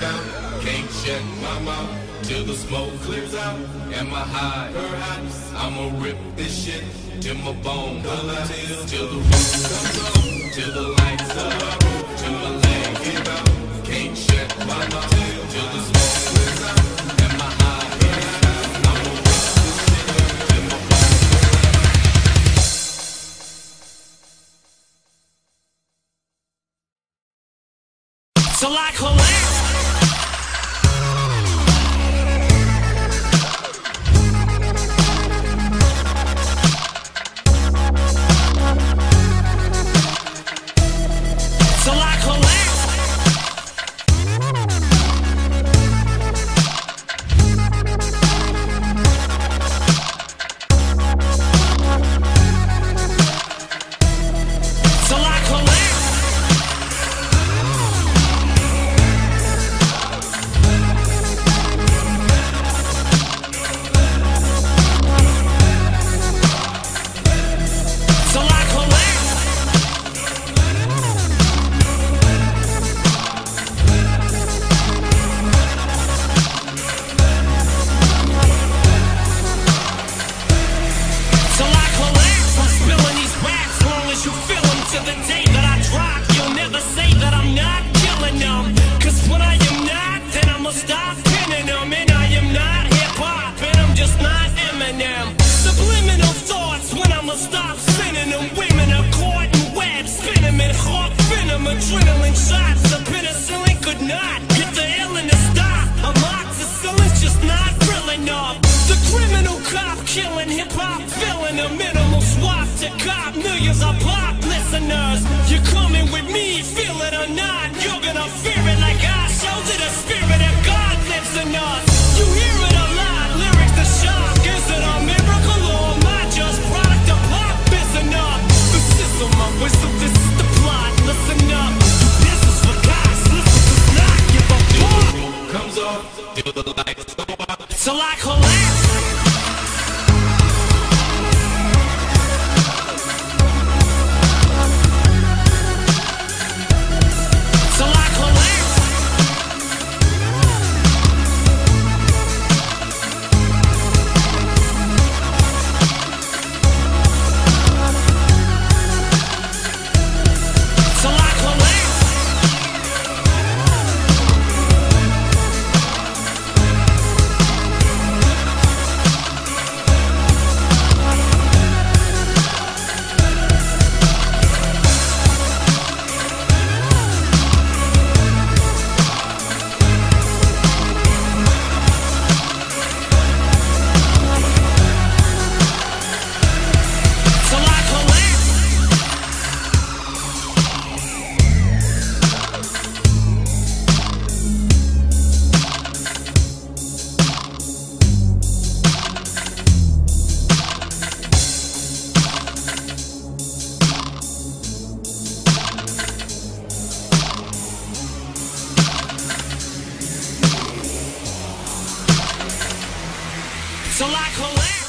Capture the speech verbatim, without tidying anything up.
out. Can't shut my mouth till the smoke clears out. Am I high? Perhaps. I'ma rip this shit till my bone till, till the roof comes up, till the lights up, till my leg give out. Can't shut my mouth till the smoke clears out. Am I high? Perhaps. I'ma rip this shit till my bone till I collapse. Adrenaline shots, the penicillin could not get the illness to stop. Amoxicillin's just not real enough. The criminal cop killing hip-hop, filling a minimal swap to cop millions of pop listeners. You're coming with me, feel it or not. You're gonna fear it like I showed you. The spirit of God lives in us. You hear it a lot, lyrics to shock. Is it a miracle or am I just product of pop? Is enough. This is my wisdom, this is the plot. Listen up, this is for guys. Listen to not give a fuck. Comes off, till the lights go out, till I collapse. Till I collapse.